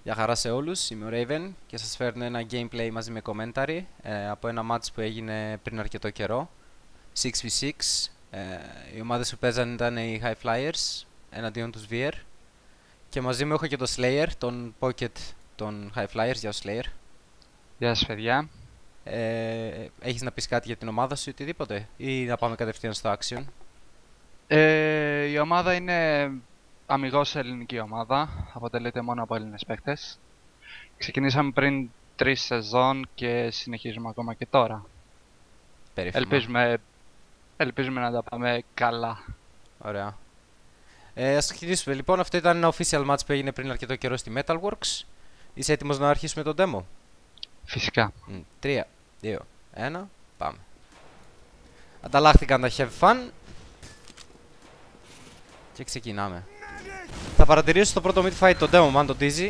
Γεια χαρά σε όλους, είμαι ο Raven και σας φέρνω ένα gameplay μαζί με commentary από ένα match που έγινε πριν αρκετό καιρό 6v6. Οι ομάδες που παίζαν ήταν οι High Flyers εναντίον τους VR και μαζί μου έχω και τον Slayer, τον Pocket των High Flyers. Γεια σου Slayer. Γεια σας παιδιά. Έχεις να πεις κάτι για την ομάδα σου ή οτιδήποτε ή να πάμε κατευθείαν στο action? Η ομάδα είναι αμιγώς ελληνική ομάδα, αποτελείται μόνο από Έλληνες παίκτες. Ξεκινήσαμε πριν 3 σεζόν και συνεχίζουμε ακόμα και τώρα. Περίφημα. Ελπίζουμε να τα πάμε καλά. Ωραία. Ας ξεκινήσουμε λοιπόν. Αυτό ήταν ένα official match που έγινε πριν αρκετό καιρό στη Metalworks. Είσαι έτοιμος να αρχίσουμε τον demo? Φυσικά. 3, 2, 1, πάμε. Ανταλλάχθηκαν τα have fun και ξεκινάμε. Θα παρατηρήσω στο πρώτο mid-fight τον Demoman, τον Dizzy.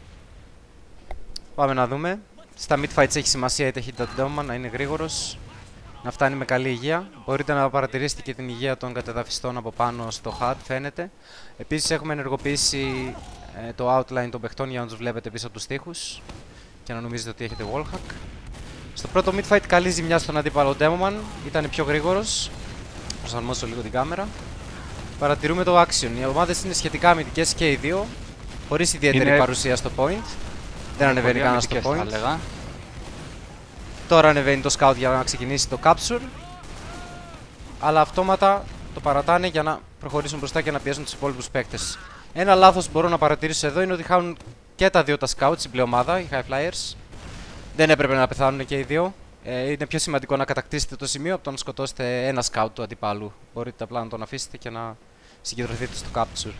Πάμε να δούμε. Στα mid-fights έχει σημασία η ταχύτητα του Demoman, να είναι γρήγορος, να φτάνει με καλή υγεία. Μπορείτε να παρατηρήσετε και την υγεία των κατεδαφιστών από πάνω στο HUD, φαίνεται. Επίσης έχουμε ενεργοποιήσει το outline των παιχτών για να τους βλέπετε πίσω από τους τοίχους και να νομίζετε ότι έχετε wallhack. Στο πρώτο mid-fight καλή ζημιά στον αντίπαλο Demoman, ήταν πιο γρήγορος. Προσαρμόσω λίγο την κάμερα. Παρατηρούμε το action. Οι ομάδες είναι σχετικά αμυντικές και οι δύο, χωρίς ιδιαίτερη παρουσία στο point. Δεν ανεβαίνει κανένα στο point. Τώρα ανεβαίνει το scout για να ξεκινήσει το capture, αλλά αυτόματα το παρατάνε για να προχωρήσουν μπροστά και να πιέσουν τους υπόλοιπους παίκτες. Ένα λάθος που μπορώ να παρατηρήσω εδώ είναι ότι χάνουν και τα δύο τα scouts, η πλειομάδα, οι High Flyers. Δεν έπρεπε να πεθάνουν και οι δύο. Είναι πιο σημαντικό να κατακτήσετε το σημείο από το να σκοτώσετε ένα scout του αντιπάλου. Μπορείτε απλά να τον αφήσετε και να συγκεντρωθείτε στο capture.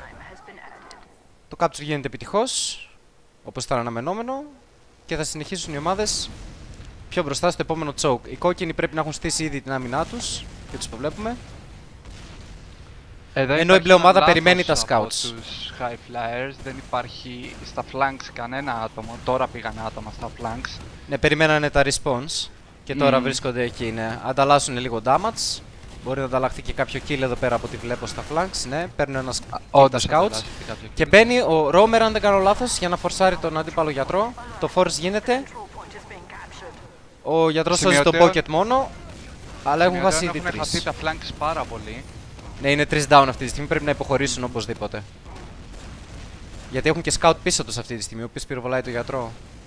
Το capture γίνεται επιτυχώς, όπως ήταν αναμενόμενο, και θα συνεχίσουν οι ομάδες πιο μπροστά στο επόμενο choke. Οι κόκκινοι πρέπει να έχουν στήσει ήδη την άμυνά τους και τους προβλέπουμε. Ενώ η μπλε ομάδα περιμένει τα scouts. Από τους High Flyers δεν υπάρχει στα flanks κανένα άτομο. Τώρα πήγανε άτομα στα flanks. Ναι, περιμένανε τα response και τώρα βρίσκονται εκεί. Ναι. Ανταλλάσσουν λίγο damage. Μπορεί να ανταλλαχθεί και κάποιο kill εδώ πέρα από ό,τι βλέπω στα flanks. Ναι, παίρνουν ένα τα scouts. Και μπαίνει ο Roamer, αν δεν κάνω λάθος, για να φορσάρει τον αντίπαλο γιατρό. Το force γίνεται. Ο γιατρός σώζει το pocket μόνο, αλλά έχουν χάσει ήδη 3. Έχουν χαθεί τα flanks πάρα πολύ. Ναι, είναι 3 down αυτή τη στιγμή, πρέπει να υποχωρήσουν οπωσδήποτε. Γιατί έχουν και scout πίσω τους αυτή τη στιγμή, ο οποίος πυροβολάει τον γιατρό.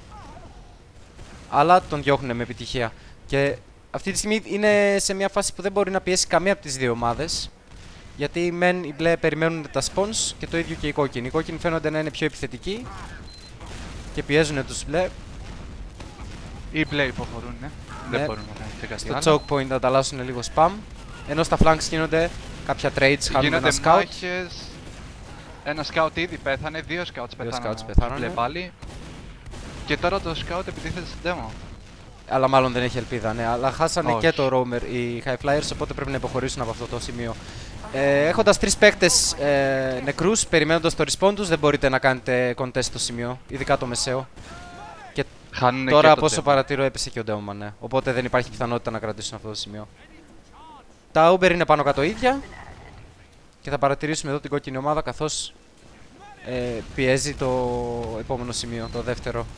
Αλλά τον διώχνουν με επιτυχία. Και αυτή τη στιγμή είναι σε μια φάση που δεν μπορεί να πιέσει καμία από τις δύο ομάδες. Γιατί οι μπλε περιμένουν τα spawns και το ίδιο και οι κόκκινοι. Οι κόκκινοι φαίνονται να είναι πιο επιθετικοί και πιέζουν τους μπλε. Οι μπλε υποχωρούν, ναι. Δεν μπορούν να κάνουν κάτι στο άλλο. choke point ανταλλάσσουν λίγο spam. Ενώ στα flanks γίνονται κάποια trades, χάνουν ένα scout. Μάχες. Ένα scout ήδη πέθανε, δύο scouts πέθανε πάλι. Και τώρα το scout επιτίθεται στην demo. Αλλά μάλλον δεν έχει ελπίδα, ναι. Αλλά χάσανε και το roamer οι High Flyers, οπότε πρέπει να υποχωρήσουν από αυτό το σημείο. Έχοντας 3 παίκτες νεκρούς, περιμένοντας το respawn τους, δεν μπορείτε να κάνετε contest στο σημείο, ειδικά το μεσαίο. Και χάνουνε τώρα, και από όσο παρατηρώ, έπεσε και ο Demoman, ναι. Οπότε δεν υπάρχει πιθανότητα να κρατήσουν αυτό το σημείο. Τα Uber είναι πάνω κάτω ίδια. Και θα παρατηρήσουμε εδώ την κόκκινη ομάδα καθώς πιέζει το επόμενο σημείο, το δεύτερο.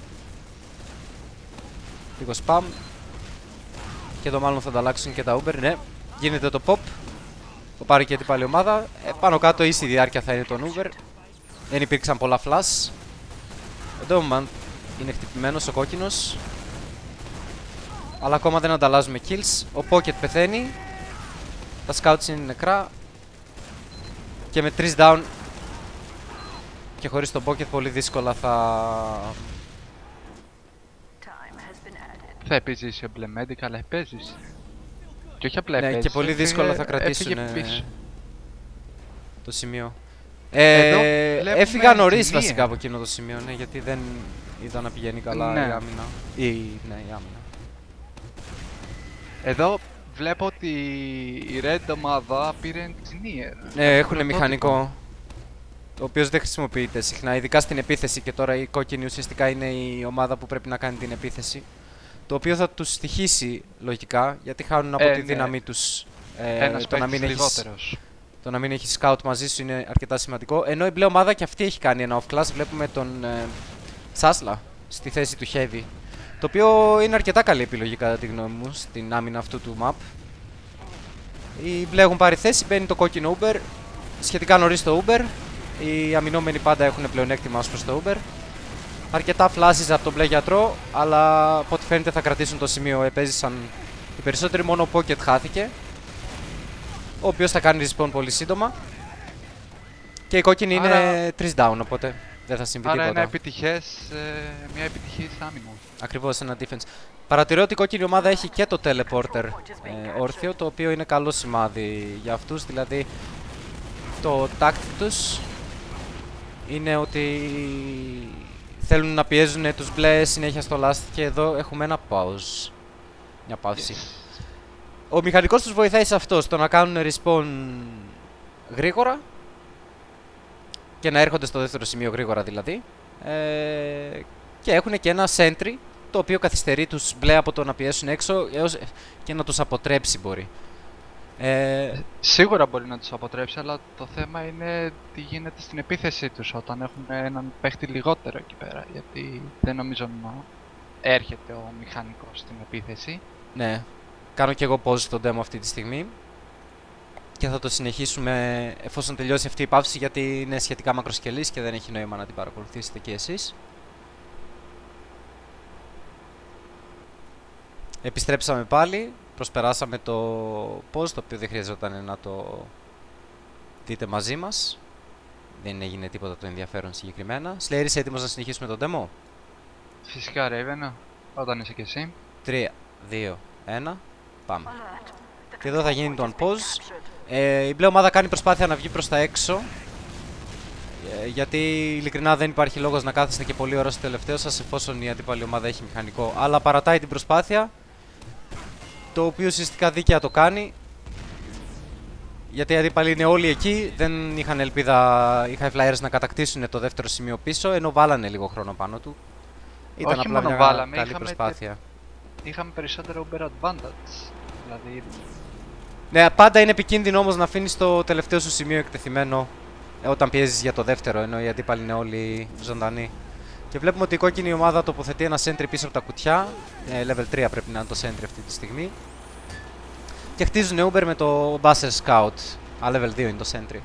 Λίγο spam. Και εδώ μάλλον θα ανταλλάξουν και τα Uber, ναι. Γίνεται το pop. Το πάρει και την πάλι ομάδα. Πάνω κάτω ίση διάρκεια θα είναι τον Uber. Δεν υπήρξαν πολλά flash. Ο Demoman είναι χτυπημένος, ο κόκκινος. Αλλά ακόμα δεν ανταλλάζουμε kills. Ο Pocket πεθαίνει. Τα scouts είναι νεκρά. Και με 3 down και χωρίς τον pocket πολύ δύσκολα θα επιζήσει ο μπλε medic, αλλά επέζησε. Και όχι απλά επέζησε. Ναι, και πολύ δύσκολα θα κρατήσουν το σημείο. Έφυγα νωρίς βασικά από εκείνο το σημείο, ναι, γιατί δεν είδα να πηγαίνει καλά η άμυνα. Η άμυνα. Εδώ βλέπω ότι η red ομάδα πήρε engineer. Ναι, έχουν μηχανικό, ο οποίος δεν χρησιμοποιείται συχνά, ειδικά στην επίθεση, και τώρα η κόκκινη ουσιαστικά είναι η ομάδα που πρέπει να κάνει την επίθεση. Το οποίο θα τους στοιχήσει λογικά, γιατί χάνουν από τη δύναμή τους. Το να μην έχεις scout μαζί σου είναι αρκετά σημαντικό. Ενώ η μπλε ομάδα και αυτή έχει κάνει ένα off class. Βλέπουμε τον Τσάσλα στη θέση του Heavy. Το οποίο είναι αρκετά καλή επιλογή κατά τη γνώμη μου στην άμυνα αυτού του map. Οι μπλε έχουν πάρει θέση, μπαίνει το κόκκινο Uber. Σχετικά νωρίς το Uber. Οι αμυνόμενοι πάντα έχουν πλεονέκτημα ως προς το Uber. Αρκετά flashes από τον μπλε γιατρό, αλλά από ό,τι φαίνεται θα κρατήσουν το σημείο. Επέζησαν οι περισσότεροι, μόνο ο Pocket χάθηκε, ο οποίος θα κάνει respawn πολύ σύντομα. Και η κόκκινη είναι 3 down, οπότε δεν θα συμβεί τίποτα. Άρα μια επιτυχής άμυνα. Ακριβώς, ένα defense. Παρατηρώ ότι η κόκκινη ομάδα έχει και το teleporter όρθιο, το οποίο είναι καλό σημάδι για αυτούς. Δηλαδή το tactic τους είναι ότι θέλουν να πιέζουν τους μπλε συνέχεια στο last, και εδώ έχουμε ένα pause. Μια παύση. Ο μηχανικός τους βοηθάει σε αυτό, στο να κάνουν respawn γρήγορα και να έρχονται στο δεύτερο σημείο γρήγορα δηλαδή. Και έχουν και ένα sentry, το οποίο καθυστερεί τους μπλε από το να πιέσουν έξω έως και να τους αποτρέψει μπορεί. Σίγουρα μπορεί να τους αποτρέψει, αλλά το θέμα είναι τι γίνεται στην επίθεσή τους όταν έχουν έναν παίχτη λιγότερο εκεί πέρα. Γιατί δεν νομίζω να έρχεται ο μηχανικός στην επίθεση. Ναι, κάνω και εγώ pause στο demo αυτή τη στιγμή και θα το συνεχίσουμε εφόσον τελειώσει αυτή η παύση, γιατί είναι σχετικά μακροσκελής και δεν έχει νόημα να την παρακολουθήσετε και εσείς. Επιστρέψαμε πάλι, προσπεράσαμε το pause, το οποίο δεν χρειαζόταν να το δείτε μαζί μας. Δεν έγινε τίποτα το ενδιαφέρον συγκεκριμένα. Slayer, είσαι έτοιμος να συνεχίσουμε το demo? Φυσικά Raven, όταν είσαι και εσύ. 3, 2, 1, πάμε. Και εδώ θα γίνει το unpause. Η μπλε ομάδα κάνει προσπάθεια να βγει προς τα έξω, γιατί ειλικρινά δεν υπάρχει λόγος να κάθεστε και πολλή ώρα στο τελευταίο σας εφόσον η αντίπαλη ομάδα έχει μηχανικό. Αλλά παρατάει την προσπάθεια, το οποίο ουσιαστικά δίκαια το κάνει, γιατί οι αντίπαλοι είναι όλοι εκεί. Δεν είχαν ελπίδα οι High Flyers να κατακτήσουν το δεύτερο σημείο πίσω, ενώ βάλανε λίγο χρόνο πάνω του. Ήταν όχι απλά μόνο μια βάλαμε, καλή προσπάθεια. Είχαμε περισσότερο Uber advantage. Δηλαδή... Ναι, πάντα είναι επικίνδυνο όμως να αφήνεις το τελευταίο σου σημείο εκτεθειμένο όταν πιέζεις για το δεύτερο, ενώ οι αντίπαλοι είναι όλοι ζωντανοί. Και βλέπουμε ότι η κόκκινη ομάδα τοποθετεί ένα sentry πίσω από τα κουτιά. Level 3 πρέπει να είναι το sentry αυτή τη στιγμή. Και χτίζουν Uber με το Basser Scout. Level 2 είναι το sentry.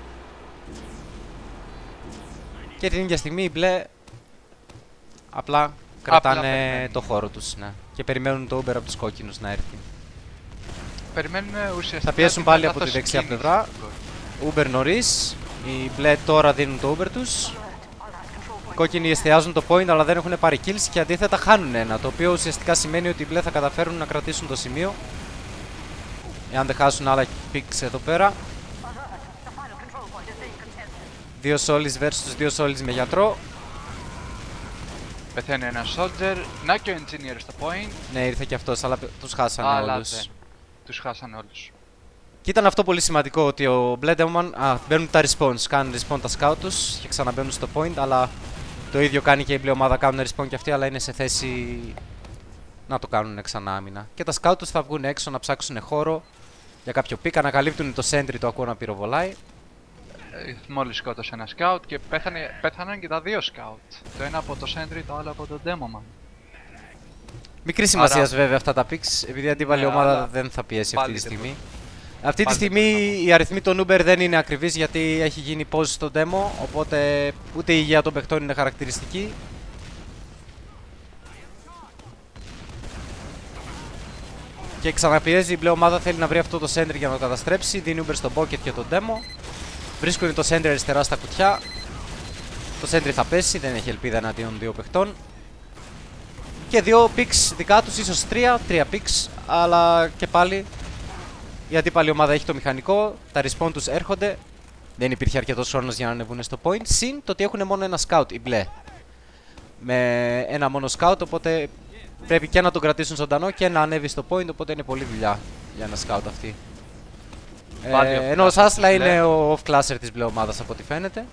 Και την ίδια στιγμή οι μπλε απλά κρατάνε το χώρο τους, ναι. Και περιμένουν το Uber από τους κόκκινους να έρθει. Περιμένουν ουσιαστικά. Θα πιέσουν πάλι από τη δεξιά πλευρά. Uber νωρίς. Οι μπλε τώρα δίνουν το Uber τους. Οι κόκκινοι εστιάζουν το point, αλλά δεν έχουν πάρει kills και αντίθετα χάνουν ένα. Το οποίο ουσιαστικά σημαίνει ότι οι μπλε θα καταφέρουν να κρατήσουν το σημείο, εάν δεν χάσουν άλλα picks εδώ πέρα. 2 Solis versus 2 Solis με γιατρό. Πεθαίνει ένα soldier. Να και ο engineer στο point. Ναι, ήρθε και αυτός, αλλά τους χάσανε όλους. Τους χάσανε όλους. Και ήταν αυτό πολύ σημαντικό, ότι ο Bled Demon μπαίνουν τα respawns, κάνουν respawn τα scout τους και ξαναμπαίνουν στο point, αλλά το ίδιο κάνει και η μπλε ομάδα, κάνουν respawn και αυτοί, αλλά είναι σε θέση να το κάνουν ξανά άμυνα. Και τα scout τους θα βγουν έξω να ψάξουν χώρο για κάποιο pick, ανακαλύπτουν το sentry, το ακούω να πυροβολάει. Μόλις σκότωσε ένα scout και πέθαναν και τα δύο scout. Το ένα από το sentry, το άλλο από τον Demoman. Μικρή σημασία βέβαια αυτά τα picks, επειδή η αντίπαλη ομάδα δεν θα πιέσει αυτή τη στιγμή. Αυτή τη στιγμή οι αριθμοί των Uber δεν είναι ακριβείς, γιατί έχει γίνει pause στο demo, οπότε ούτε η υγεία των παιχτών είναι χαρακτηριστική. Και ξαναπιέζει η μπλε ομάδα, θέλει να βρει αυτό το sentry για να το καταστρέψει. Δίνει Uber στο pocket και το demo. Βρίσκουν το sentry αριστερά στα κουτιά. Το sentry θα πέσει, δεν έχει ελπίδα εναντίον δύο παιχτών. Και 2 picks δικά τους, ίσως 3 picks, αλλά και πάλι η αντίπαλη ομάδα έχει το μηχανικό, τα respawn τους έρχονται. Δεν υπήρχε αρκετός χρόνος για να ανεβούν στο point. Συν το ότι έχουν μόνο ένα scout, οι μπλε. Με ένα μόνο scout, οπότε πρέπει και να τον κρατήσουν ζωντανό και να ανέβει στο point, οπότε είναι πολλή δουλειά για ένα scout αυτή. Ενώ ο Σάσλα είναι ο off-classer της μπλε ομάδας από ό,τι φαίνεται.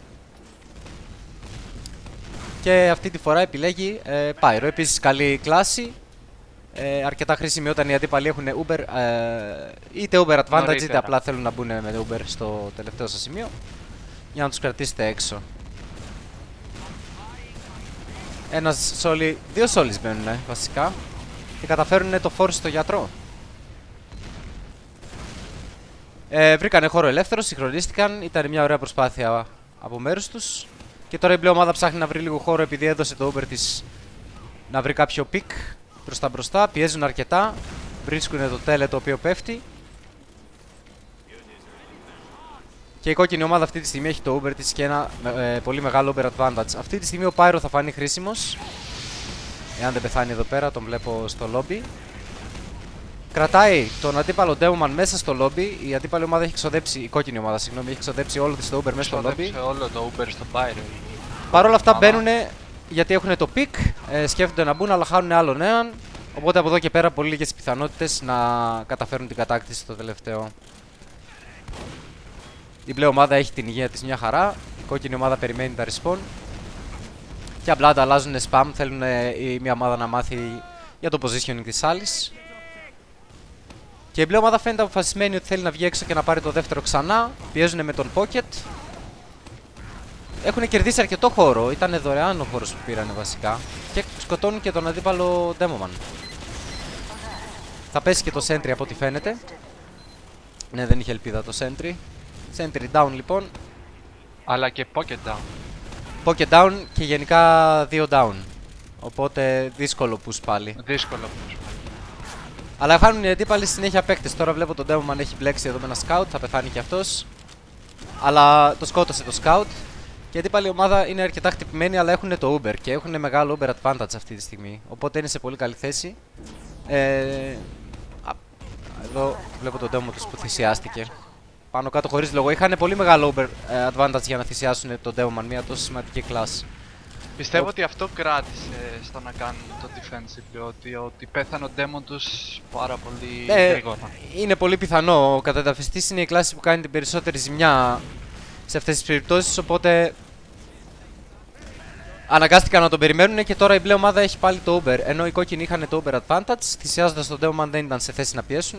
Και αυτή τη φορά επιλέγει Pyro, επίσης καλή κλάση. Αρκετά χρήσιμη όταν οι αντίπαλοι έχουν Uber, είτε Uber advantage είτε απλά θέλουν να μπουν με Uber στο τελευταίο σας σημείο, για να τους κρατήσετε έξω. Ένας σόλι, δύο σόλις μπαίνουνε βασικά. Και καταφέρουν το φόρ στο γιατρό. Βρήκανε χώρο ελεύθερο, συγχρονίστηκαν. Ήταν μια ωραία προσπάθεια από μέρους τους. Και τώρα η μπλε ομάδα ψάχνει να βρει λίγο χώρο επειδή έδωσε το Uber της να βρει κάποιο πικ μπροστά. Πιέζουν αρκετά. Βρίσκουν το τέλε το οποίο πέφτει. Και η κόκκινη ομάδα αυτή τη στιγμή έχει το Uber της και ένα πολύ μεγάλο Uber advantage. Αυτή τη στιγμή ο Pyro θα φανεί χρήσιμος. Εάν δεν πεθάνει εδώ πέρα, τον βλέπω στο lobby. Κρατάει τον αντίπαλο Demoman μέσα στο lobby. Η αντίπαλη ομάδα έχει ξοδέψει, η κόκκινη ομάδα, συγγνώμη, έχει ξοδέψει όλο της το Uber μέσα στο lobby. Ξοδέψε όλο το Uber στο Pyro. Παρ' όλα αυτά μπαίνουν γιατί έχουν το pick. Σκέφτονται να μπουν, αλλά χάνουν άλλον έναν. Οπότε από εδώ και πέρα πολύ λίγες πιθανότητες να καταφέρουν την κατάκτηση στο τελευταίο. Η μπλε ομάδα έχει την υγεία της μια χαρά. Η κόκκινη ομάδα περιμένει τα respawn. Και απλά τα αλλάζουν spam. Θέλουν η μια ομάδα να μάθει για το positioning της άλλης. Και η μπλε ομάδα φαίνεται αποφασισμένη ότι θέλει να βγει έξω και να πάρει το δεύτερο ξανά. Πιέζουν με τον pocket. Έχουν κερδίσει αρκετό χώρο. Ήταν δωρεάν ο χώρος που πήρανε βασικά. Και σκοτώνουν και τον αντίπαλο Demoman. Θα πέσει και το sentry από ό,τι φαίνεται. Ναι, δεν είχε ελπίδα το sentry. Sentry down λοιπόν. Αλλά και pocket down. Pocket down και γενικά 2 down. Οπότε δύσκολο push πάλι. Δύσκολο push. Αλλά χάνουν οι αντίπαλοι συνέχεια παίκτες. Τώρα βλέπω τον Demoman έχει μπλέξει εδώ με ένα scout. Θα πεθάνει και αυτός. Αλλά το σκότωσε το scout. Και η αντίπαλη ομάδα είναι αρκετά χτυπημένη, αλλά έχουν το Uber και έχουν μεγάλο Uber advantage αυτή τη στιγμή. Οπότε είναι σε πολύ καλή θέση. Εδώ βλέπω τον Demo τους που θυσιάστηκε. Πάνω κάτω χωρίς λόγο. Είχαν πολύ μεγάλο Uber advantage για να θυσιάσουν τον Demoman, μια τόσο σημαντική class. Πιστεύω ότι αυτό κράτησε στο να κάνουν το defensive, ότι πέθανε ο Demon τους πάρα πολύ γρήγορα. Είναι πολύ πιθανό. Ο κατεδαφιστής είναι η κλάση που κάνει την περισσότερη ζημιά σε αυτές τις περιπτώσεις, οπότε αναγκάστηκαν να τον περιμένουν και τώρα η μπλε ομάδα έχει πάλι το Uber. Ενώ οι κόκκινοι είχαν το Uber advantage, θυσιάζοντας τον Demoman δεν ήταν σε θέση να πιέσουν.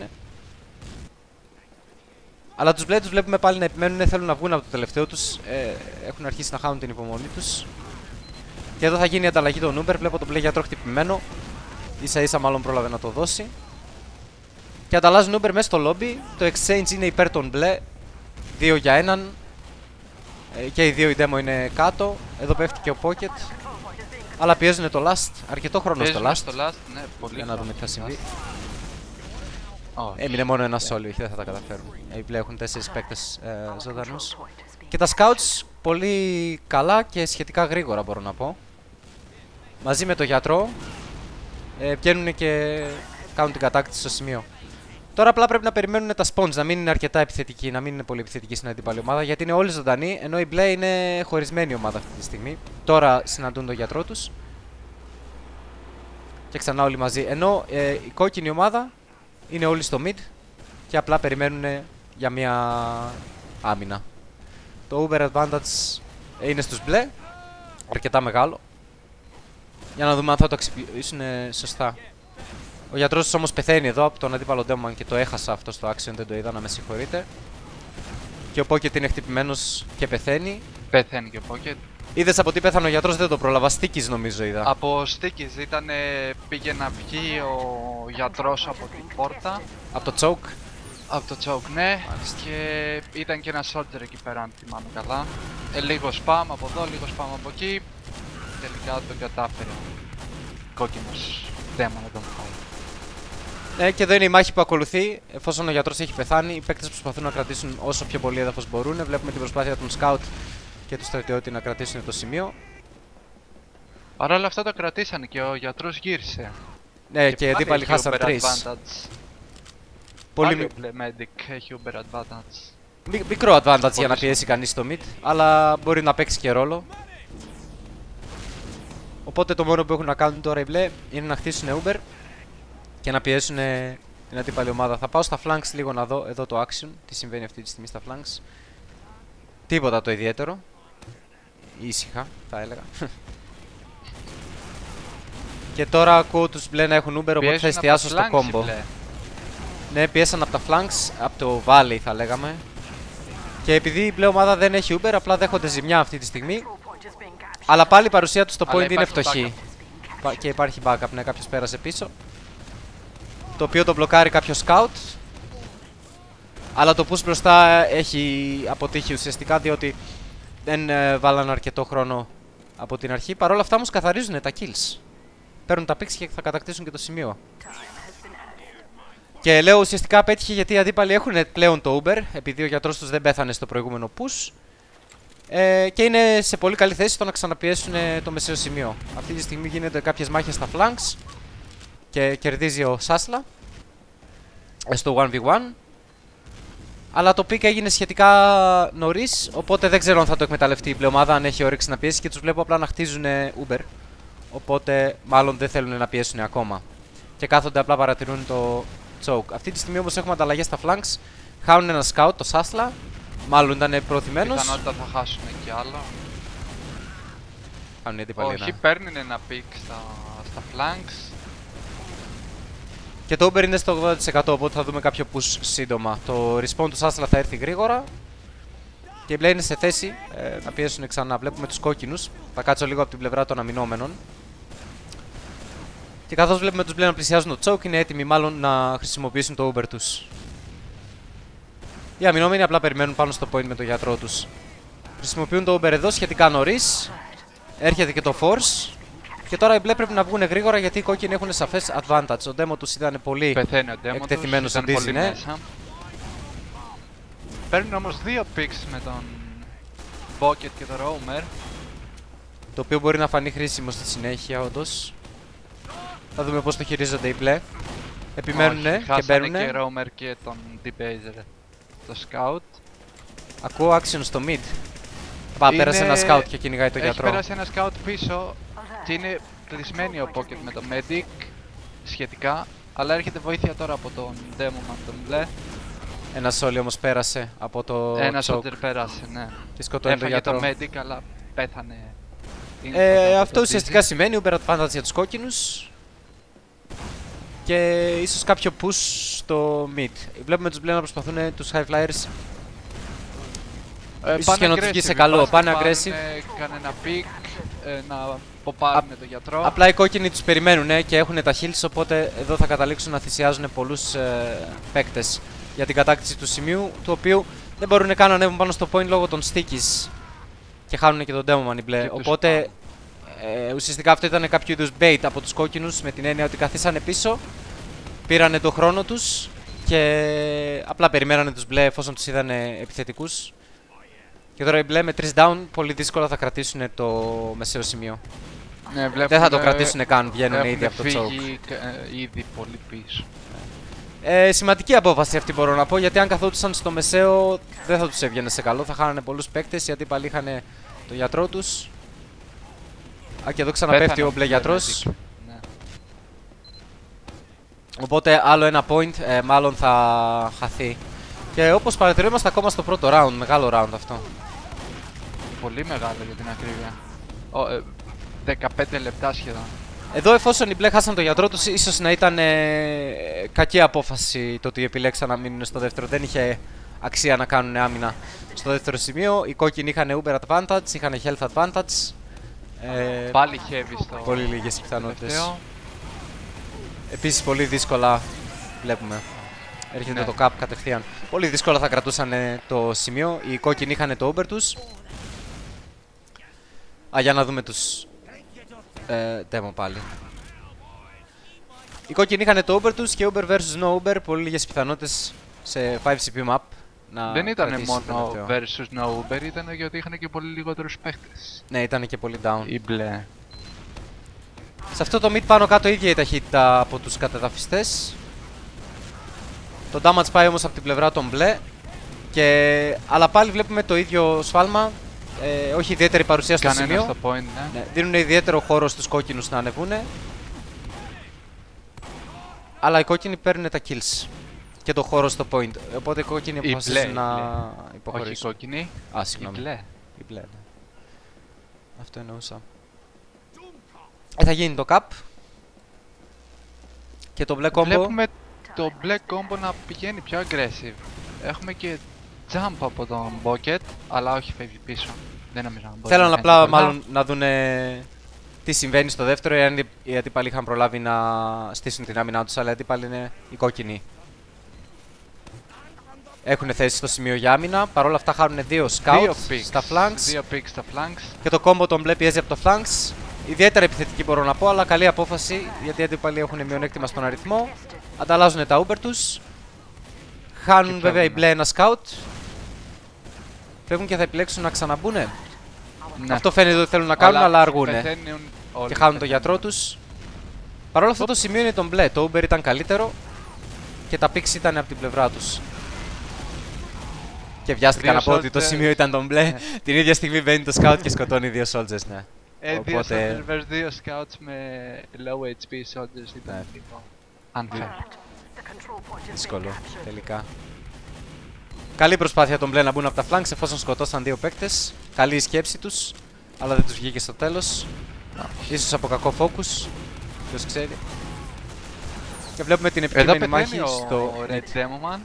Αλλά τους μπλε τους βλέπουμε πάλι να επιμένουν, θέλουν να βγουν από το τελευταίο τους, έχουν αρχίσει να χάνουν την υπομονή τους. Και εδώ θα γίνει η ανταλλαγή των Uber, βλέπω τον μπλε γιατρό χτυπημένο, ίσα ίσα μάλλον πρόλαβε να το δώσει. Και ανταλλάζουν Uber μέσα στο lobby, το exchange είναι υπέρ των μπλε, 2 για 1. Και οι δύο οι demo είναι κάτω. Εδώ πέφτει και ο pocket. Αλλά πιέζουν το last. Αρκετό χρόνο στο last. Ναι, πολύ. Για να δούμε τι θα συμβεί. Oh, Έμεινε μόνο ένα solo, όχι δεν θα τα καταφέρουν. Οι play έχουν 4 παίκτες ζωντανούς. Και τα scouts πολύ καλά και σχετικά γρήγορα μπορώ να πω. Μαζί με το γιατρό βγαίνουν και κάνουν την κατάκτηση στο σημείο. Τώρα απλά πρέπει να περιμένουν τα spawns, να μην είναι αρκετά επιθετικοί, να μην είναι πολύ επιθετικοί στην αντίπαλη ομάδα, γιατί είναι όλοι ζωντανοί, ενώ η μπλε είναι χωρισμένη ομάδα αυτή τη στιγμή. Τώρα συναντούν τον γιατρό τους. Και ξανά όλοι μαζί. Ενώ η κόκκινη ομάδα είναι όλοι στο mid και απλά περιμένουν για μια άμυνα. Το Uber advantage είναι στους μπλε, αρκετά μεγάλο. Για να δούμε αν θα το αξιοποιήσουν σωστά. Ο γιατρός τους όμως πεθαίνει εδώ από τον αντίπαλο Demoman και το έχασα αυτό στο action, δεν το είδα, να με συγχωρείτε. Και ο Pocket είναι χτυπημένος και πεθαίνει. Πεθαίνει και ο Pocket. Είδες από τι πέθανε ο γιατρός, δεν το πρόλαβα. Stickies νομίζω είδα. Από Stickies ήταν, πήγε να βγει ο γιατρός από την πόρτα. Από το choke. Από το choke, ναι. Μάλιστα. Και ήταν και ένα soldier εκεί πέρα, αν θυμάμαι καλά. Λίγο spam από εδώ, λίγο spam από εκεί. Τελικά τον κατάφερε ο κόκκινος Demon να τον φάει. Ναι, και εδώ είναι η μάχη που ακολουθεί. Εφόσον ο γιατρός έχει πεθάνει, οι παίκτες προσπαθούν να κρατήσουν όσο πιο πολύ έδαφος μπορούν. Βλέπουμε την προσπάθεια των scout και του στρατιώτη να κρατήσουν το σημείο. Παρ' όλα αυτά το κρατήσανε και ο γιατρός γύρισε. Ναι, και οι αντίπαλοι χάσαν 3. Πολύ medic έχει Uber advantage. Μικρό advantage για να πιέσει κανείς στο mid, αλλά μπορεί να παίξει και ρόλο. Οπότε το μόνο που έχουν να κάνουν τώρα οι μπλε είναι να χτίσουν Uber και να πιέσουν την αντίπαλη ομάδα. Θα πάω στα flanks λίγο να δω εδώ το action, τι συμβαίνει αυτή τη στιγμή στα flanks. Τίποτα το ιδιαίτερο. Ήσυχα θα έλεγα. Και τώρα ακούω τους μπλε να έχουν Uber, οπότε θα εστιάσω στο combo. Ναι, πιέσαν από τα flanks, από το valley θα λέγαμε. Και επειδή η μπλε ομάδα δεν έχει Uber, απλά δέχονται ζημιά αυτή τη στιγμή. Αλλά πάλι η παρουσία του στο Αλλά point είναι υπάρχει φτωχή. Και υπάρχει backup, ναι, κάποιος πέρασε πίσω. Το οποίο το μπλοκάρει κάποιο scout. Αλλά το push μπροστά έχει αποτύχει ουσιαστικά, διότι δεν βάλαν αρκετό χρόνο από την αρχή. Παρ' όλα αυτά όμως καθαρίζουν τα kills. Παίρνουν τα picks και θα κατακτήσουν και το σημείο. Και λέω ουσιαστικά πέτυχε γιατί οι αντίπαλοι έχουν πλέον το Uber, επειδή ο γιατρός τους δεν πέθανε στο προηγούμενο push. Και είναι σε πολύ καλή θέση στο να ξαναπιέσουν το μεσαίο σημείο. Αυτή τη στιγμή γίνονται κάποιες μάχες στα flanks και κερδίζει ο Σάσλα στο 1v1. Αλλά το pick έγινε σχετικά νωρίς, οπότε δεν ξέρω αν θα το εκμεταλλευτεί η πλεομάδα, αν έχει όρεξη να πιέσει, και τους βλέπω απλά να χτίζουν Uber. Οπότε μάλλον δεν θέλουν να πιέσουν ακόμα. Και κάθονται απλά παρατηρούν το choke. Αυτή τη στιγμή όμως έχουμε ανταλλαγές στα flanks. Χάνουν ένα scout, το Σάσλα. Μάλλον ήταν προωθημένος. Πιθανότητα θα χάσουν κι άλλο. Χάνουν οι αντίπαλοι. Όχι, παίρνουν ένα pick στα flanks. Και το Uber είναι στο 80%, οπότε θα δούμε κάποιο push σύντομα. Το respawn του Σάσλα θα έρθει γρήγορα. Και οι Μπλε είναι σε θέση να πιέσουν ξανά. Βλέπουμε τους κόκκινους. Θα κάτσω λίγο από την πλευρά των αμυνόμενων. Και καθώς βλέπουμε τους Μπλε να πλησιάζουν το choke, είναι έτοιμοι μάλλον να χρησιμοποιήσουν το Uber τους. Οι αμυνόμενοι απλά περιμένουν πάνω στο point με τον γιατρό τους. Χρησιμοποιούν το Uber εδώ σχετικά νωρίς. Έρχεται και το force. Και τώρα οι Μπλε πρέπει να βγουν γρήγορα γιατί οι κόκκινοι έχουν σαφές advantage. Ο demo τους ήταν πολύ εκτεθειμένος στον Dizzy, ναι. Παίρνουν όμως δύο picks με τον Bucket και τον Roamer. Το οποίο μπορεί να φανεί χρήσιμο στη συνέχεια, όντως. Θα δούμε πώς το χειρίζονται οι Μπλε. Επιμένουνε και παίρνουνε. Και Roamer και τον Debaser, το Scout. Ακούω action στο mid. Πέρασε ένα Scout και κυνηγάει το γιατρό. Πέρασε ένα Scout πίσω και είναι κλεισμένοι ο Pocket με το Medic σχετικά. Αλλά έρχεται βοήθεια τώρα από τον Demoman, τον Μπλε. Ένα Solly όμως πέρασε από το ένα choke. Soldier πέρασε, ναι. Και σκοτώνει το γιατρό. Το Medic, αλλά πέθανε. Αυτό ουσιαστικά σημαίνει Uber advantage για τους κόκκινους. Και ίσως κάποιο push στο mid. Βλέπουμε τους Μπλε να προσπαθούν τους high flyers. Ίσως και να τους βγει σε καλό. Πάνε aggressive. Κάνε ένα pick, να ποπάρουν το γιατρό. Απλά οι κόκκινοι τους περιμένουν και έχουν τα heals, οπότε εδώ θα καταλήξουν να θυσιάζουν πολλούς παίκτες για την κατάκτηση του σημείου, του οποίου δεν μπορούν καν να ανέβουν πάνω στο point λόγω των stickies. Και χάνουν και τον Demoman οι Μπλε. Οπότε ουσιαστικά αυτό ήταν κάποιο είδους bait από τους κόκκινους, με την έννοια ότι καθίσανε πίσω, πήρανε το χρόνο τους και απλά περιμένανε τους Μπλε εφόσον τους είδαν επιθετικούς. Και τώρα οι Μπλε με 3 down πολύ δύσκολα θα κρατήσουν το μεσαίο σημείο. Ναι, δεν θα το κρατήσουν καν, βγαίνουν ήδη από το choke. Ήδη πολύ πίσω. Σημαντική απόφαση αυτή μπορώ να πω, γιατί αν καθόντουσαν στο μεσαίο δεν θα τους έβγαινε σε καλό, θα χάνανε πολλούς παίκτες γιατί πάλι είχαν το γιατρό τους. Και εδώ ξαναπέφτει ο Μπλε γιατρός. Ναι. Οπότε άλλο ένα point μάλλον θα χαθεί. Και όπως παρατηρούμε είμαστε ακόμα στο πρώτο round, μεγάλο round αυτό. Πολύ μεγάλο για την ακρίβεια. 15 λεπτά σχεδόν. Εδώ εφόσον οι Μπλε χάσαν τον γιατρό τους, ίσως να ήταν κακή απόφαση το ότι επιλέξαν να μείνουν στο δεύτερο. Δεν είχε αξία να κάνουν άμυνα στο δεύτερο σημείο. Οι κόκκινοι είχαν Uber advantage, είχαν health advantage. Πάλι heavy στο πολύ λίγες πιθανότητες. Επίσης πολύ δύσκολα βλέπουμε. Έρχεται το cap κατευθείαν. Πολύ δύσκολα θα κρατούσαν το σημείο. Οι κόκκινοι είχαν το Uber τους. Για να δούμε τους demo πάλι. Οι κόκκινοι είχαν το Uber τους και Uber vs no Uber. Πολύ λίγες πιθανότητες σε 5 CPU map. Δεν ήταν μόνο versus no Uber, ήταν γιατί είχαν και πολύ λιγότερους παίχτες. Ναι, ήταν και πολύ down. Οι Μπλε. Σε αυτό το mid πάνω κάτω ίδια η ταχύτητα από τους κατεδαφιστές. Το damage πάει όμως από την πλευρά των Μπλε. Αλλά πάλι βλέπουμε το ίδιο σφάλμα. Όχι ιδιαίτερη παρουσία στο σημείο. Στο point, ναι. Δίνουν ιδιαίτερο χώρο στους κόκκινους να ανεβούν. Αλλά οι κόκκινοι παίρνουν τα kills και το χώρο στο point. Οπότε οι κόκκινοι αποφασίζουν να υποχωρήσουν. Όχι οι κόκκινοι. Συγγνώμη. Οι Μπλε. Οι Μπλε, ναι. Αυτό εννοούσα. Θα γίνει το cap. Και το μπλε combo. Βλέπουμε το μπλε combo να πηγαίνει πιο aggressive. Έχουμε και jump από τον Bucket, αλλά όχι φεύγει πίσω. Δεν νομίζω να μπορεί. Θέλαν απλά μάλλον να δουν τι συμβαίνει στο δεύτερο, εάν οι αντίπαλοι είχαν προλάβει να στήσουν την άμυνά τους, αλλά οι αντίπαλοι είναι οι κόκκινοι. Έχουν θέση στο σημείο για άμυνα, παρόλα αυτά χάνουν 2 scouts στα flanks. 2 picks στα flanks. Και το κόμπο τον μπλε πιέζει από το flanks. Ιδιαίτερα επιθετική μπορώ να πω, αλλά καλή απόφαση, γιατί οι αντίπαλοι έχουν μειονέκτημα στον αριθμό. Ανταλλάζουν τα Uber τους. Χάνουν βέβαια οι μπλε ένα scout. Φεύγουν και θα επιλέξουν να ξαναμπούνε. Ναι. Αυτό φαίνεται ότι θέλουν να κάνουν, αλλά αργούνε. Και χάνουν τον γιατρό τους. Παρ' όλα αυτά το σημείο είναι τον μπλε. Το Uber ήταν καλύτερο και τα picks ήταν από την πλευρά τους. Και βιάστηκα να πω ότι το σημείο ήταν τον μπλε. Ναι. Την ίδια στιγμή μπαίνει το scout και σκοτώνει 2 soldiers, ναι. Οπότε... 2 scouts με low HP soldiers ήταν λίγο unfair. Δύσκολο, τελικά. Καλή προσπάθεια των μπλε να μπουν από τα flanks εφόσον σκοτώσαν 2 παίκτες. Καλή η σκέψη τους, αλλά δεν τους βγήκε στο τέλος. Ίσως από κακό focus, ποιος ξέρει. Και βλέπουμε την επικείμενη μάχη στο Red Demoman.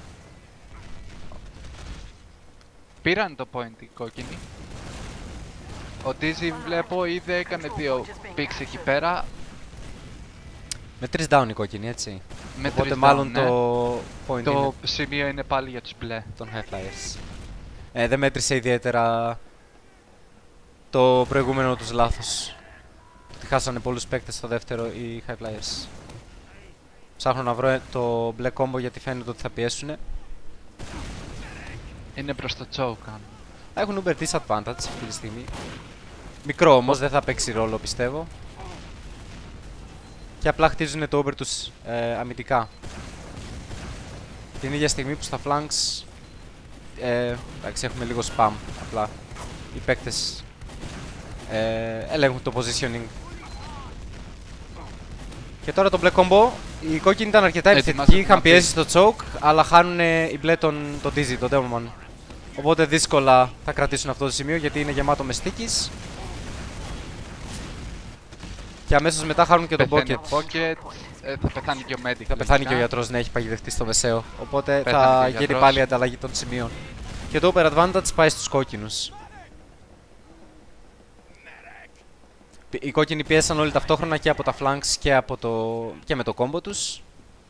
Πήραν το point οι κόκκινοι. Ο Dizzy βλέπω ήδη έκανε 2 picks εκεί πέρα. Με 3 down οι κόκκινοι, έτσι. Με οπότε 3 μάλλον down, το point το είναι σημείο είναι πάλι για τους μπλε. Των High Flyers. Δεν μέτρησε ιδιαίτερα το προηγούμενο τους λάθος. Ότι χάσανε πολλούς παίκτες στο δεύτερο οι High Flyers. Ψάχνω να βρω το μπλε combo γιατί φαίνεται ότι θα πιέσουνε. Είναι προς το choke. Έχουν Uber disadvantage αυτή τη στιγμή. Μικρό όμως, δεν θα παίξει ρόλο πιστεύω. Και απλά χτίζουν το Uber τους αμυντικά. Την ίδια στιγμή που στα flanks εντάξει, έχουμε λίγο spam απλά. Οι παίκτες ελέγχουν το positioning. Και τώρα το μπλε combo. Οι κόκκινοι ήταν αρκετά επιθετικοί, είχαν πιέσει στο choke, αλλά χάνουν οι μπλε τον Dizzy, τον Demoman. Οπότε δύσκολα θα κρατήσουν αυτό το σημείο γιατί είναι γεμάτο με stickies. Και αμέσως μετά χάνουν και τον Pocket. Θα πεθάνει και ο Medic. Θα πεθάνει και ο γιατρός, ναι, έχει παγιδευτεί στο μεσαίο. Οπότε θα γίνει πάλι ανταλλαγή των σημείων. Και το Over Advantage πάει στους κόκκινους. Οι κόκκινοι πιέσαν όλοι ταυτόχρονα και από τα flanks και με το combo τους.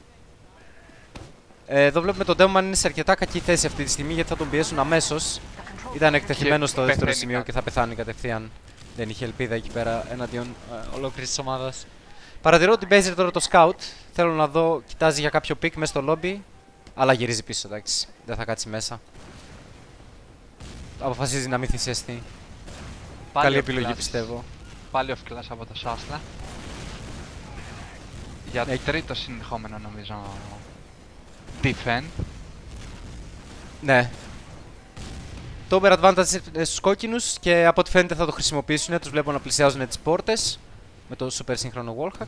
Εδώ βλέπουμε τον Demoman είναι σε αρκετά κακή θέση αυτή τη στιγμή γιατί θα τον πιέσουν αμέσως. Ήταν εκτεθειμένος στο δεύτερο σημείο και θα πεθάνει κατευθείαν. Δεν είχε ελπίδα εκεί πέρα εναντίον ολόκληρης της ομάδας. Παρατηρώ ότι παίζει τώρα το scout. Θέλω να δω, κοιτάζει για κάποιο pick μέσα στο lobby. Αλλά γυρίζει πίσω, εντάξει. Δεν θα κάτσει μέσα. Αποφασίζει να μην θυσιαστεί. Καλή επιλογή πιστεύω. Πάλι off class από το Sasla. Για τρίτο συνεχόμενο νομίζω defend. Ναι. Το over advantage είναι στους κόκκινους και από ό,τι φαίνεται θα το χρησιμοποιήσουν. Τους βλέπω να πλησιάζουν τις πόρτες με το super σύγχρονο wallhack.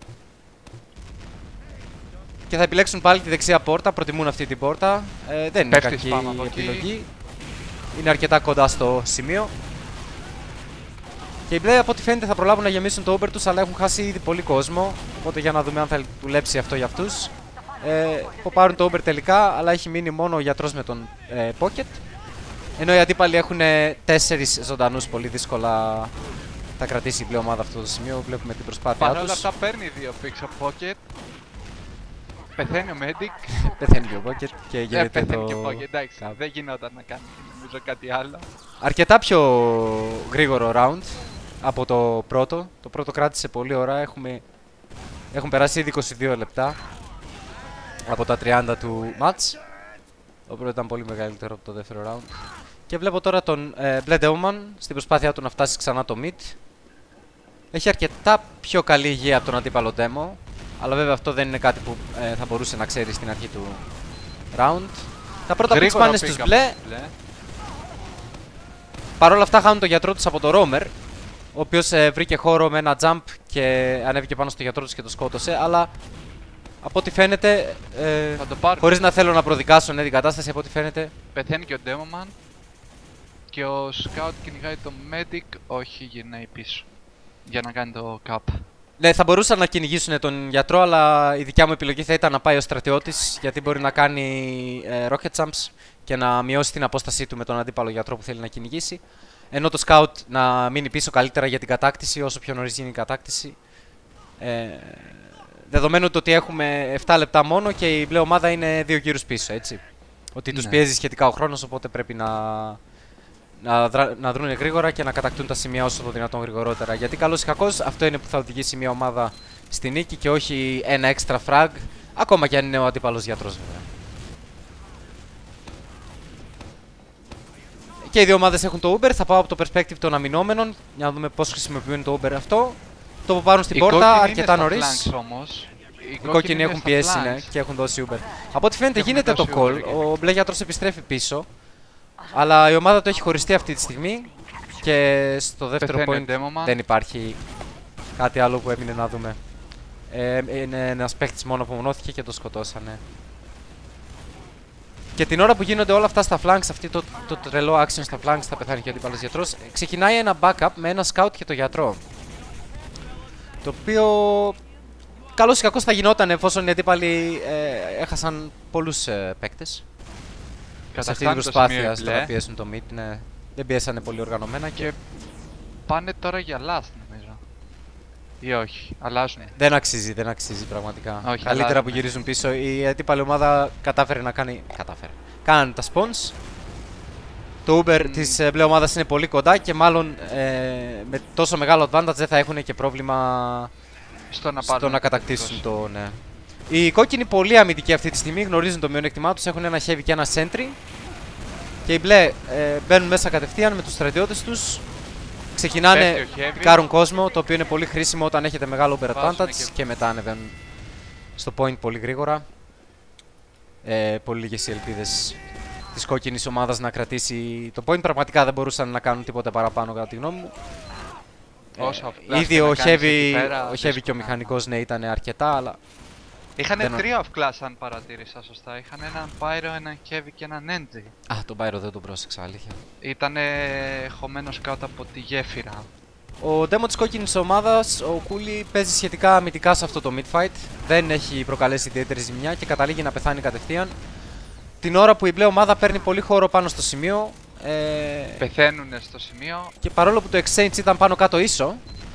Και θα επιλέξουν πάλι τη δεξιά πόρτα, προτιμούν αυτή την πόρτα. Δεν είναι κακή επιλογή. Είναι αρκετά κοντά στο σημείο. Και οι μπλε από ό,τι φαίνεται θα προλάβουν να γεμίσουν το Uber τους, αλλά έχουν χάσει ήδη πολύ κόσμο. Οπότε για να δούμε αν θα δουλέψει αυτό για αυτούς. Πάρουν το Uber τελικά, αλλά έχει μείνει μόνο ο γιατρός με τον Pocket. Ενώ οι αντίπαλοι έχουν 4 ζωντανούς, πολύ δύσκολα θα κρατήσει η μπλε ομάδα αυτό το σημείο. Βλέπουμε την προσπάθειά τους. Παρ' όλα αυτά παίρνει 2 picks από Pocket. Πεθαίνει ο Medic. Πεθαίνει και ο Pocket και γίνεται πεθαίνει και ο Pocket, εντάξει. Δεν γινόταν να κάνει νομίζω κάτι άλλο. Αρκετά πιο γρήγορο round από το πρώτο. Το πρώτο κράτησε πολλή ώρα. Έχουν περάσει ήδη 22 λεπτά από τα 30 του match. Το πρώτο ήταν πολύ μεγαλύτερο από το δεύτερο round. Και βλέπω τώρα τον Μπλε Demoman στην προσπάθειά του να φτάσει ξανά το mid. Έχει αρκετά πιο καλή υγεία από τον αντίπαλο Demo. Αλλά βέβαια αυτό δεν είναι κάτι που θα μπορούσε να ξέρει στην αρχή του round. Τα πρώτα picks πάνε στους μπλε. Παρ' όλα αυτά χάνουν τον γιατρό τους από το Roamer, ο οποίος βρήκε χώρο με ένα jump και ανέβηκε πάνω στο γιατρό τους και το σκότωσε. Αλλά από ό,τι φαίνεται, χωρίς να θέλω να προδικάσω την κατάσταση, από ό,τι φαίνεται πεθαίνει και ο Demoman και ο Scout κυνηγάει το Medic, όχι γυρνάει πίσω για να κάνει το cap. Ναι, θα μπορούσαν να κυνηγήσουν τον γιατρό, αλλά η δικιά μου επιλογή θα ήταν να πάει ο στρατιώτης, γιατί μπορεί να κάνει rocket jumps και να μειώσει την απόστασή του με τον αντίπαλο γιατρό που θέλει να κυνηγήσει. Ενώ το scout να μείνει πίσω καλύτερα για την κατάκτηση, όσο πιο νωρίς γίνει η κατάκτηση. Δεδομένου ότι έχουμε 7 λεπτά μόνο και η μπλε ομάδα είναι 2 γύρους πίσω, έτσι. Ότι τους πιέζει σχετικά ο χρόνος, οπότε πρέπει να δρουν γρήγορα και να κατακτούν τα σημεία όσο το δυνατόν γρηγορότερα. Γιατί καλώς ή κακώς αυτό είναι που θα οδηγήσει μια ομάδα στη νίκη και όχι ένα extra frag, ακόμα και αν είναι ο αντίπαλος γιατρός βέβαια. Και οι δύο ομάδες έχουν το Uber, θα πάω από το perspective των αμυνόμενων για να δούμε πώς χρησιμοποιούν το Uber αυτό. Το πάρουν στην πόρτα αρκετά νωρίς. Οι κόκκινοι έχουν πιέσει, ναι, και έχουν δώσει Uber. Από ό,τι φαίνεται γίνεται το call, ο μπλε γιατρός επιστρέφει πίσω. Αλλά η ομάδα του έχει χωριστεί αυτή τη στιγμή και στο δεύτερο point δεν υπάρχει κάτι άλλο που έμεινε να δούμε. Είναι ένας παίχτης μόνο που μονώθηκε και το σκοτώσανε. Και την ώρα που γίνονται όλα αυτά στα flanks, αυτή το τρελό action στα flanks, θα πεθάνει και ο αντίπαλος γιατρός, ξεκινάει ένα backup με ένα scout και το γιατρό. Το οποίο καλώς ή κακώς θα γινόταν εφόσον οι αντίπαλοι έχασαν πολλούς παίκτες. Σε αυτή την προσπάθεια στο να πιέσουν το mid, ναι. Δεν πιέσανε πολύ οργανωμένα και πάνε τώρα για last νομίζω. Ή όχι, αλλάζουν. Δεν αξίζει πραγματικά. Όχι, καλύτερα που γυρίζουν πίσω. Η αντίπαλη ομάδα κατάφερε να κάνει. Κάνανε τα spawns. Το Uber της μπλε ομάδας είναι πολύ κοντά και μάλλον με τόσο μεγάλο advantage δεν θα έχουν και πρόβλημα στο να κατακτήσουν το. Ναι. Οι κόκκινοι πολύ αμυντικοί αυτή τη στιγμή, γνωρίζουν το μειονέκτημά τους, έχουν ένα heavy και ένα sentry. Και οι μπλε μπαίνουν μέσα κατευθείαν με τους στρατιώτες τους. Ξεκινάνε, κάρουν κόσμο, το οποίο είναι πολύ χρήσιμο όταν έχετε μεγάλο over advantage και μετά ανεβαίνουν στο point πολύ γρήγορα. Πολύ λίγες οι ελπίδες της κόκκινης ομάδας να κρατήσει το point. Πραγματικά δεν μπορούσαν να κάνουν τίποτα παραπάνω κατά τη γνώμη μου. Ήδη ο heavy και ο μηχανικός ναι ήταν αρκετά, αλλά είχανε 3 off class αν παρατήρησα σωστά. Είχαν έναν Pyro, έναν Heavy και έναν Engie. Α, τον Pyro δεν τον πρόσεξα, αλήθεια. Ήτανε χωμένος κάτω από τη γέφυρα. Ο demo της κόκκινης ομάδας, ο Κούλι, παίζει σχετικά αμυντικά σε αυτό το mid-fight. Δεν έχει προκαλέσει ιδιαίτερη ζημιά και καταλήγει να πεθάνει κατευθείαν. Την ώρα που η μπλε ομάδα παίρνει πολύ χώρο πάνω στο σημείο. Πεθαίνουνε στο σημείο. Και παρόλο που το exchange ήταν πάνω κάτω ίσο,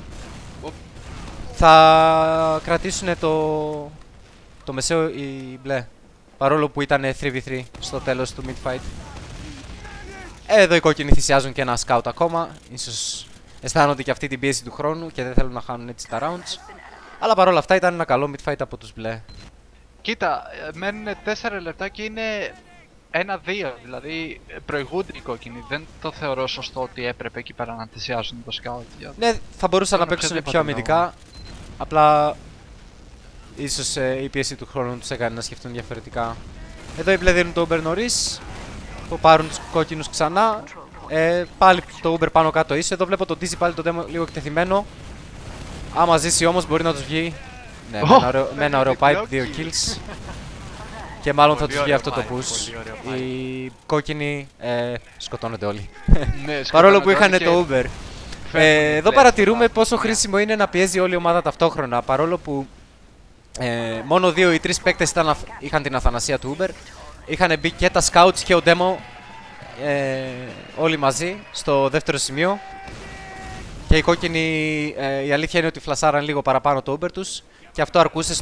θα κρατήσουν το μεσαίο οι μπλε. Παρόλο που ήταν 3v3 στο τέλος του mid-fight. Εδώ οι κόκκινοι θυσιάζουν και ένα scout ακόμα. Ίσως αισθάνονται και αυτή την πίεση του χρόνου και δεν θέλουν να χάνουν έτσι τα rounds. Αλλά παρόλα αυτά ήταν ένα καλό mid-fight από τους μπλε. Κοίτα, μένουν 4 λεπτά και είναι 1-2. Δηλαδή προηγούνται οι κόκκινοι. Δεν το θεωρώ σωστό ότι έπρεπε εκεί πέρα να θυσιάζουν το scout. Ναι, θα μπορούσαν να παίξουν πιο αμυντικά. Απλά ίσως η πίεση του χρόνου τους έκανε να σκεφτούν διαφορετικά. Εδώ οι μπλε δίνουν το Uber νωρίς. Το πάρουν τους κόκκινους ξανά. Πάλι το Uber πάνω κάτω ίσο. Εδώ βλέπω το Dizzy πάλι το demo λίγο εκτεθειμένο. Άμα ζήσει όμως μπορεί να τους βγει. Ναι, με ένα ωραίο pipe, 2 kills. Και μάλλον θα τους βγει αυτό το push. Οι κόκκινοι σκοτώνονται όλοι. Παρόλο που είχαν το Uber. Εδώ παρατηρούμε πόσο χρήσιμο είναι να πιέζει όλη η ομάδα ταυτόχρονα. Παρόλο που μόνο 2 ή 3 παίκτες είχαν την αθανασία του Uber. Είχαν μπει και τα scouts και ο demo όλοι μαζί στο δεύτερο σημείο. Και οι κόκκινοι η αλήθεια είναι ότι φλασάραν λίγο παραπάνω το Uber τους. Και αυτό αρκούσε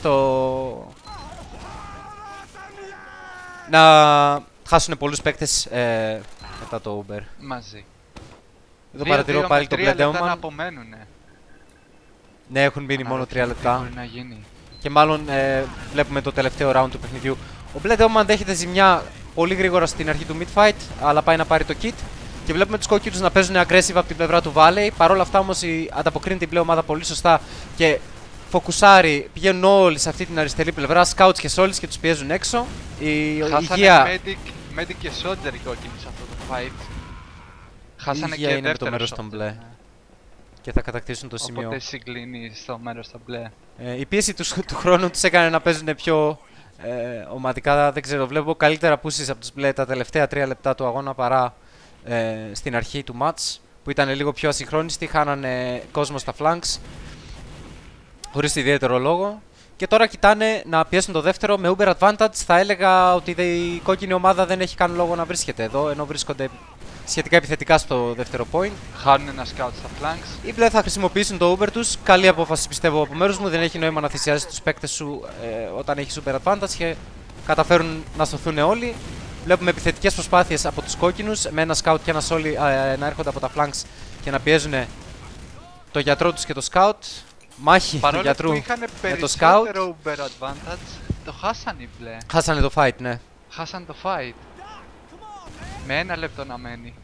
να χάσουν πολλούς παίκτες μετά το Uber. Μαζί. Εδώ παρατηρώ πάλι το Bled Demon. Απομένουνε. Ναι, έχουν μείνει μόνο 3 λεπτά. Μπορεί να γίνει. Και μάλλον βλέπουμε το τελευταίο round του παιχνιδιού. Ο Bled Demon δέχεται ζημιά πολύ γρήγορα στην αρχή του mid-fight, αλλά πάει να πάρει το kit. Και βλέπουμε τους κόκκινους να παίζουν aggressive από την πλευρά του Valley. Παρ' όλα αυτά όμως ανταποκρίνεται η μπλε ομάδα πολύ σωστά και φοκουσάρει. Πηγαίνουν όλοι σε αυτή την αριστερή πλευρά, scouts και souls και τους πιέζουν έξω. Χάσανε medic και soldier οι κόκκινοι σε αυτό το fight. Χάσανε και είναι με το μέρος των μπλε. Και θα κατακτήσουν το σημείο. Οπότε συγκλίνει στο μέρος των μπλε. Η πίεση του χρόνου τους έκανε να παίζουν πιο ομαδικά. Δεν ξέρω, βλέπω καλύτερα pushes από τους μπλε τα τελευταία 3 λεπτά του αγώνα παρά στην αρχή του match, που ήταν λίγο πιο ασυγχρόνιστοι, χάνανε κόσμο στα flanks χωρίς ιδιαίτερο λόγο. Και τώρα κοιτάνε να πιέσουν το δεύτερο με Uber advantage. Θα έλεγα ότι η κόκκινη ομάδα δεν έχει καν λόγο να βρίσκεται εδώ, ενώ βρίσκονται σχετικά επιθετικά στο δεύτερο point. Χάνουν ένα scout στα flanks. Οι μπλε θα χρησιμοποιήσουν το Uber τους. Καλή απόφαση πιστεύω από μέρους μου. Δεν έχει νόημα να θυσιάζεις τους παίκτες σου όταν έχει super advantage και καταφέρουν να σωθούν όλοι. Βλέπουμε επιθετικές προσπάθειες από τους κόκκινους με ένα scout και ένα όλοι να έρχονται από τα flanks και να πιέζουν το γιατρό τους και το scout. Μάχη του γιατρού που είχαν με το scout. περισσότερο Uber advantage, το χάσαν οι μπλε. Χάσανε το fight, ναι. Χάσαν το fight. Με 1 λεπτό να μένει.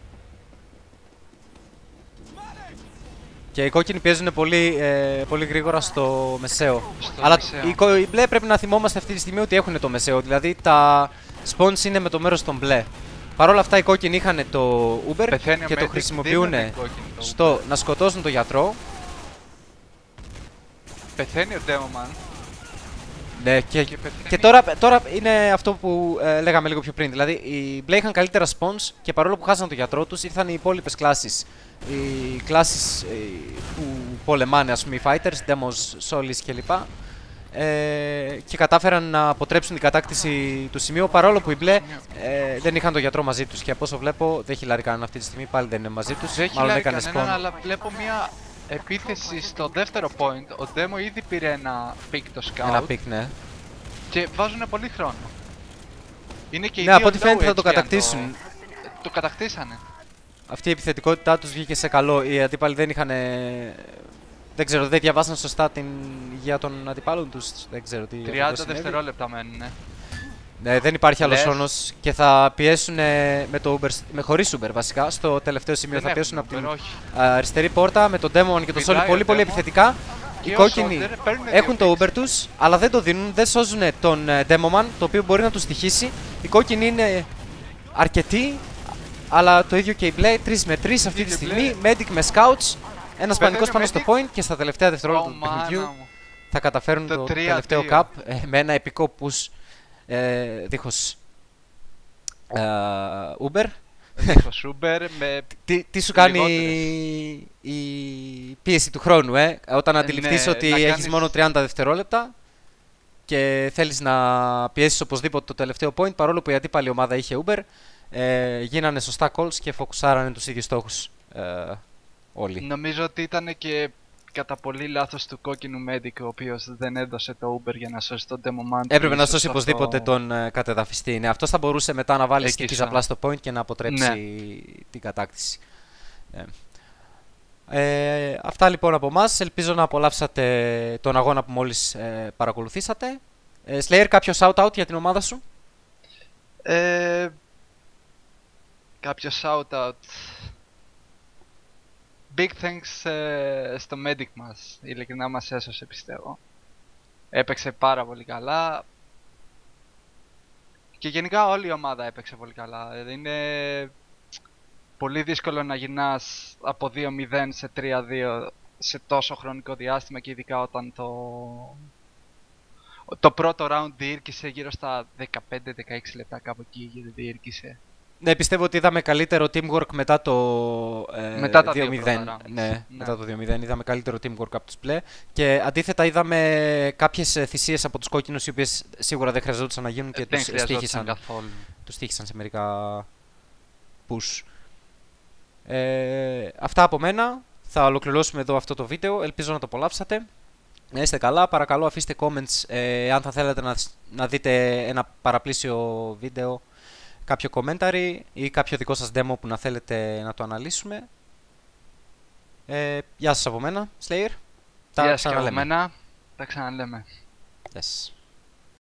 Και οι κόκκινοι πιέζουν πολύ γρήγορα στο μεσαίο. Στο Αλλά μεσαίο. οι μπλε πρέπει να θυμόμαστε αυτή τη στιγμή ότι έχουν το μεσαίο. Δηλαδή τα spawns είναι με το μέρος των μπλε. Παρ' όλα αυτά οι κόκκινοι είχαν το Uber Πεθαίνει και ο το medic, χρησιμοποιούν δίνουν οι κόκκινοι το στο να σκοτώσουν τον γιατρό. Πεθαίνει ο Demoman. Ναι, και τώρα είναι αυτό που λέγαμε λίγο πιο πριν. Δηλαδή οι μπλε είχαν καλύτερα spawns και παρόλο που χάσαν τον γιατρό τους ήρθαν οι υπόλοιπες κλάσεις. Οι κλάσεις που πολεμάνε, ας πούμε, οι fighters, demos, solis κλπ. Και κατάφεραν να αποτρέψουν την κατάκτηση του σημείου παρόλο που οι μπλε δεν είχαν τον γιατρό μαζί τους. Και από όσο βλέπω δεν χιλάρει κανέναν αυτή τη στιγμή, πάλι δεν είναι μαζί τους. Δεν Μάλλον χιλάρει έκανε κανέναν, spawn. αλλά βλέπω μια επίθεση στο δεύτερο point. Ο Demo ήδη πήρε ένα pick το scout Ένα pick, ναι. και βάζουν πολύ χρόνο. Είναι και οι Ναι, δύο από ό,τι φαίνεται θα low το HP αν κατακτήσουν. Το κατακτήσανε. Αυτή η επιθετικότητά τους βγήκε σε καλό. Οι αντίπαλοι δεν είχαν. Δεν ξέρω, δεν διαβάσαν σωστά την υγεία των αντιπάλων τους. Δεν ξέρω τι. 30 δευτερόλεπτα μένουν. Ναι, δεν υπάρχει άλλος Λες. χρόνος και θα πιέσουν χωρίς Uber βασικά. Στο τελευταίο σημείο θα πιέσουν από την αριστερή πόρτα με τον Demon και τον Soli πολύ επιθετικά. Οι κόκκινοι έχουν το Uber τους, αλλά δεν το δίνουν, δεν σώζουν τον Demoman, το οποίο μπορεί να τους στοιχήσει. Οι κόκκινοι είναι αρκετοί, αλλά το ίδιο και οι μπλε, 3 με 3 αυτή τη στιγμή. Medic με scouts, ένας πανικός πάνω στο point και στα τελευταία δευτερόλεπτα του παιχνιδιού θα καταφέρουν το τελευταίο cup με ένα επικό push δίχως Uber. Δίχως Uber με Τι σου κάνει η πίεση του χρόνου, όταν αντιληφθείς ότι έχεις μόνο 30 δευτερόλεπτα και θέλεις να πιέσεις οπωσδήποτε το τελευταίο point, παρόλο που η αντίπαλη ομάδα είχε Uber, γίνανε σωστά calls και φοκουσάρανε τους ίδιους στόχους όλοι. Νομίζω ότι ήταν και κατά πολύ λάθος του κόκκινου medic, ο οποίος δεν έδωσε το Uber για να σώσει τον Demoman. Έπρεπε να σώσει οπωσδήποτε τον κατεδαφιστή. Ναι, αυτός θα μπορούσε μετά να βάλει skills απλά στο point και να αποτρέψει την κατάκτηση. Αυτά λοιπόν από εμάς. Ελπίζω να απολαύσατε τον αγώνα που μόλις παρακολουθήσατε. Slayer, κάποιο shout-out για την ομάδα σου? Κάποιο shout-out. Big thanks στο medic μας. Ειλικρινά μας έσωσε, πιστεύω. Έπαιξε πάρα πολύ καλά. Και γενικά όλη η ομάδα έπαιξε πολύ καλά. Είναι πολύ δύσκολο να γυρνάς από 2-0 σε 3-2 σε τόσο χρονικό διάστημα και ειδικά όταν το πρώτο round διήρκησε γύρω στα 15-16 λεπτά, κάπου εκεί διήρκησε. Ναι, πιστεύω ότι είδαμε καλύτερο teamwork μετά το 2-0. Ναι, μετά το 2-0 είδαμε καλύτερο teamwork από τους πλέ. Και αντίθετα είδαμε κάποιες θυσίες από τους κόκκινους, οι οποίες σίγουρα δεν χρειαζόντουσαν να γίνουν και τους στοίχησαν καθόλου. Τους στοίχησαν σε μερικά push. Αυτά από μένα. Θα ολοκληρώσουμε εδώ αυτό το βίντεο. Ελπίζω να το απολαύσατε. Να είστε καλά. Παρακαλώ αφήστε comments αν θα θέλετε να δείτε ένα παραπλήσιο βίντεο, κάποιο commentary ή κάποιο δικό σας demo που να θέλετε να το αναλύσουμε. Γεια σας από μένα, Slayer. Γεια σας από μένα. Τα ξαναλέμε. Yes.